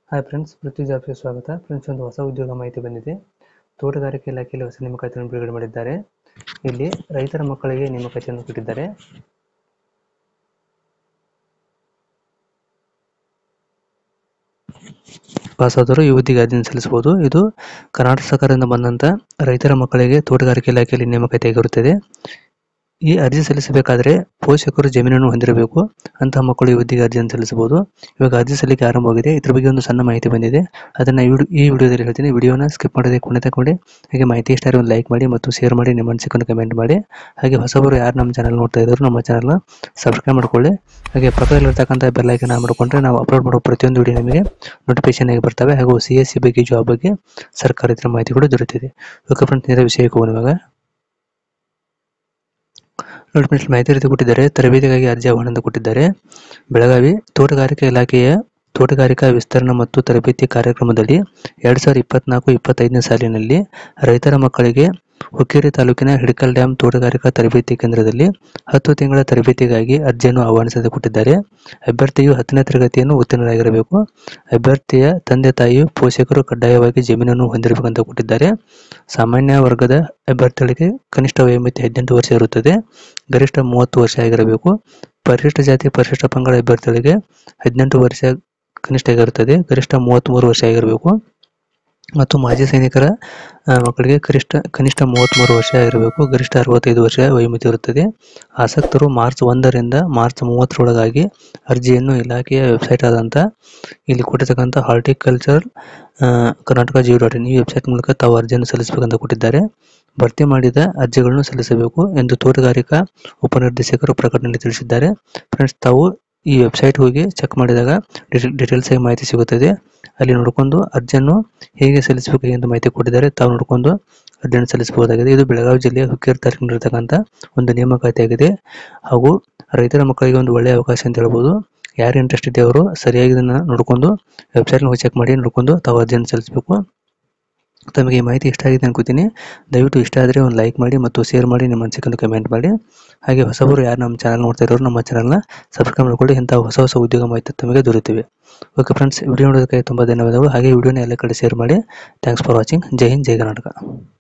Hi friends, ಪೃಥ್ವಿ ಜಾಬ್ಗೆ ಸ್ವಾಗತ. Friends, ಒಂದು ಹೊಸ ಉದ್ಯೋಗ ಮಾಹಿತಿ ಬಂದಿದೆ. ತೋಟಗಾರಿಕೆ ಇಲಾಖೆಯಲ್ಲಿ ಹೊಸ ನೇಮಕಾತಿಯನ್ನು ಬಿಡುಗಡೆ ಮಾಡಿದ್ದಾರೆ. ಇಲ್ಲಿ ರೈತರ ಮಕ್ಕಳಿಗೆ ನೇಮಕಾತಿಯನ್ನು ಕೊಟ್ಟಿದ್ದಾರೆ. ಪಾಸಾದರೂ ಈ ಹುದ್ದೆಗೆ ಅರ್ಜಿಯನ್ನು ಸಲ್ಲಿಸಬಹುದು. ಇದು ಕರ್ನಾಟಕ ಸರ್ಕಾರದಿಂದ ಬಂದಂತ ರೈತರ ಮಕ್ಕಳಿಗೆ ತೋಟಗಾರಿಕೆ ಇಲಾಖೆಯಲ್ಲಿ ನೇಮಕಾತಿಯಾಗಿರುತ್ತದೆ. ಈ ಅರ್ಜಿ ಸಲ್ಲಿಸಬೇಕಾದ್ರೆ ಪೋಷಕರು ಜಮೀನನ್ನು ಹೊಂದಿರಬೇಕು. ಅಂತಹ ಮಕ್ಕಳು ಈ ಹುದ್ದೆಗೆ ಅರ್ಜಿಯನ್ನು ಸಲ್ಲಿಸಬಹುದು. ಇವಾಗ ಅರ್ಜಿ ಸಲ್ಲಿಕೆ ಆರಂಭವಾಗಿದೆ. ಇದ್ರ ಬಗ್ಗೆ ಒಂದು ಸಣ್ಣ ಮಾಹಿತಿ ಬಂದಿದೆ, ಅದನ್ನ ಈ ವಿಡಿಯೋದಲ್ಲಿ ಹೇಳ್ತೀನಿ. ವಿಡಿಯೋನ ಸ್ಕಿಪ್ ಮಾಡದೆ ಕೊನೆ ತಗೊಂಡು ಹಾಗೆ ಮಾಹಿತಿ ಇಷ್ಟ ಆದರೆ ಒಂದು ಲೈಕ್ ಮಾಡಿ ಮತ್ತು ಶೇರ್ ಮಾಡಿ, ನಿಮ್ಮ ಅನಿಸಿಕೆಯನ್ನು ಕಮೆಂಟ್ ಮಾಡಿ. ಹಾಗೆ ಹೊಸಬರು ಯಾರು ನಮ್ಮ ಚಾನಲ್ ನೋಡ್ತಾ ಇದ್ರು ನಮ್ಮ ಚಾನಲ್ನ ಸಬ್ಸ್ಕ್ರೈಬ್ ಮಾಡ್ಕೊಳ್ಳಿ. ಹಾಗೆ ಪಕ್ಕದಲ್ಲಿರ್ತಕ್ಕಂಥ ಬೆಲ್ ಐಕಾನ್ ಆನ್ ಮಾಡಿಕೊಂಡ್ರೆ ನಾವು ಅಪ್ಲೋಡ್ ಮಾಡೋ ಪ್ರತಿಯೊಂದು ವಿಡಿಯೋ ನಿಮಗೆ ನೋಟಿಫಿಕೇಶನ್ ಆಗಿ ಬರ್ತವೆ. ಹಾಗೂ CSC ಬಗ್ಗೆ, ಜಾಬ್ ಬಗ್ಗೆ ಸರ್ಕಾರದ ಮಾಹಿತಿ ಕೂಡ ದೊರೆತಿದೆ. ಓಕೆ ಫ್ರೆಂಡ್ಸ್, ನೇರ ವಿಷಯಕ್ಕೆ ಹೋಗೋಣ. ಇವಾಗ ನೋಡಿ ಫ್ರೆಂಡ್ಸ್, ಮಾಹಿತಿ ರೀತಿ ಕೊಟ್ಟಿದ್ದಾರೆ. ತರಬೇತಿಗಾಗಿ ಅರ್ಜಿ ಆಹ್ವಾನ ಕೊಟ್ಟಿದ್ದಾರೆ. ಬೆಳಗಾವಿ ತೋಟಗಾರಿಕೆ ಇಲಾಖೆಯ ತೋಟಗಾರಿಕಾ ವಿಸ್ತರಣಾ ಮತ್ತು ತರಬೇತಿ ಕಾರ್ಯಕ್ರಮದಲ್ಲಿ 2024-25ನೇ ಸಾಲಿನಲ್ಲಿ ರೈತರ ಮಕ್ಕಳಿಗೆ ಹುಕ್ಕೇರಿ ತಾಲೂಕಿನ ಹಿಡಕಲ್ ಡ್ಯಾಂ ತೋಟಗಾರಿಕಾ ತರಬೇತಿ ಕೇಂದ್ರದಲ್ಲಿ 10 ತಿಂಗಳ ತರಬೇತಿಗಾಗಿ ಅರ್ಜಿಯನ್ನು ಆಹ್ವಾನಿಸದೆ ಕೊಟ್ಟಿದ್ದಾರೆ. ಅಭ್ಯರ್ಥಿಯು 10ನೇ ತರಗತಿಯನ್ನು ಉತ್ತೀರ್ಣರಾಗಿರಬೇಕು. ಅಭ್ಯರ್ಥಿಯ ತಂದೆ ತಾಯಿಯು ಪೋಷಕರು ಕಡ್ಡಾಯವಾಗಿ ಜಮೀನನ್ನು ಹೊಂದಿರಬೇಕಂತ ಕೊಟ್ಟಿದ್ದಾರೆ. ಸಾಮಾನ್ಯ ವರ್ಗದ ಅಭ್ಯರ್ಥಿಗಳಿಗೆ ಕನಿಷ್ಠ ವಯೋಮಿತಿ 18 ವರ್ಷ ಇರುತ್ತದೆ. ಗರಿಷ್ಠ 30 ವರ್ಷ ಆಗಿರಬೇಕು. ಪರಿಶಿಷ್ಟ ಜಾತಿ ಪರಿಶಿಷ್ಟ ಪಂಗಡ ಅಭ್ಯರ್ಥಿಗಳಿಗೆ 18 ವರ್ಷ ಕನಿಷ್ಠ ಆಗಿರುತ್ತದೆ. ಗರಿಷ್ಠ 33 ವರ್ಷ ಆಗಿರಬೇಕು. ಮತ್ತು ಮಾಜಿ ಸೈನಿಕರ ಮಕ್ಕಳಿಗೆ ಕನಿಷ್ಠ 33 ವರ್ಷ ಆಗಿರಬೇಕು. ಗರಿಷ್ಠ 65 ವರ್ಷ ವಯೋಮಿತಿ ಇರುತ್ತದೆ. ಆಸಕ್ತರು ಮಾರ್ಚ್ 1 ರಿಂದ ಮಾರ್ಚ್ 30ರೊಳಗಾಗಿ ಅರ್ಜಿಯನ್ನು ಇಲಾಖೆಯ ವೆಬ್ಸೈಟ್ ಆದಂಥ ಇಲ್ಲಿ ಕೊಟ್ಟಿರ್ತಕ್ಕಂಥ ಹಾರ್ಟಿಕಲ್ಚರ್ karnataka.gov.in ಈ ವೆಬ್ಸೈಟ್ ಮೂಲಕ ತಾವು ಅರ್ಜಿಯನ್ನು ಸಲ್ಲಿಸಬೇಕಂತ ಕೊಟ್ಟಿದ್ದಾರೆ. ಭರ್ತಿ ಮಾಡಿದ ಅರ್ಜಿಗಳನ್ನು ಸಲ್ಲಿಸಬೇಕು ಎಂದು ತೋಟಗಾರಿಕಾ ಉಪನಿರ್ದೇಶಕರು ಪ್ರಕಟಣೆಯಲ್ಲಿ ತಿಳಿಸಿದ್ದಾರೆ. ಫ್ರೆಂಡ್ಸ್, ತಾವು ಈ ವೆಬ್ಸೈಟ್ ಹೋಗಿ ಚೆಕ್ ಮಾಡಿದಾಗ ಡೀಟೇಲ್ಸ್ ಆಗಿ ಮಾಹಿತಿ ಸಿಗುತ್ತದೆ. ಅಲ್ಲಿ ನೋಡಿಕೊಂಡು ಅರ್ಜಿಯನ್ನು ಹೇಗೆ ಸಲ್ಲಿಸಬೇಕು ಎಂದು ಮಾಹಿತಿ ಕೊಟ್ಟಿದ್ದಾರೆ. ತಾವು ನೋಡಿಕೊಂಡು ಅರ್ಜಿಯನ್ನು ಸಲ್ಲಿಸಬಹುದಾಗಿದೆ. ಇದು ಬೆಳಗಾವಿ ಜಿಲ್ಲೆಯ ಹುಕ್ಕೇರಿ ತಾಲೂಕಿನಲ್ಲಿರತಕ್ಕಂಥ ಒಂದು ನೇಮಕಾತಿಯಾಗಿದೆ. ಹಾಗೂ ರೈತರ ಮಕ್ಕಳಿಗೆ ಒಂದು ಒಳ್ಳೆಯ ಅವಕಾಶ ಅಂತ ಹೇಳ್ಬೋದು. ಯಾರು ಇಂಟ್ರೆಸ್ಟ್ ಇದೆ ಅವರು ಸರಿಯಾಗಿ ಇದನ್ನು ನೋಡಿಕೊಂಡು ವೆಬ್ಸೈಟ್ನ ಹೋಗಿ ಚೆಕ್ ಮಾಡಿ ನೋಡಿಕೊಂಡು ತಾವು ಅರ್ಜಿಯನ್ನು ಸಲ್ಲಿಸಬೇಕು. ತಮಗೆ ಈ ಮಾಹಿತಿ ಇಷ್ಟ ಆಗಿದೆ ಅನ್ಕೋತೀನಿ. ದಯವಿಟ್ಟು ಇಷ್ಟ ಆದರೆ ಒಂದು ಲೈಕ್ ಮಾಡಿ ಮತ್ತು ಶೇರ್ ಮಾಡಿ, ನಿಮ್ಮ ಅನಿಸಿಕೆಯನ್ನು ಕಮೆಂಟ್ ಮಾಡಿ. ಹಾಗೆ ಹೊಸಬರು ಯಾರು ನಮ್ಮ ಚಾನಲ್ ನೋಡ್ತಾ ಇರೋರು ನಮ್ಮ ಚಾನಲ್ನ ಸಬ್ಸ್ಕ್ರೈಬ್ ಮಾಡಿಕೊಳ್ಳಿ. ಇಂಥ ಹೊಸ ಉದ್ಯೋಗ ಮಾಹಿತಿ ತಮಗೆ ದೊರೆಯುತ್ತಿವೆ. ಓಕೆ ಫ್ರೆಂಡ್ಸ್, ವಿಡಿಯೋ ನೋಡೋದಕ್ಕೆ ತುಂಬ ಧನ್ಯವಾದಗಳು. ಹಾಗೆ ವಿಡಿಯೋನ ಎಲ್ಲ ಕಡೆ ಶೇರ್ ಮಾಡಿ. Thanks for watching. ಜೈ ಹಿಂದ್, ಜೈ ಕರ್ನಾಟಕ.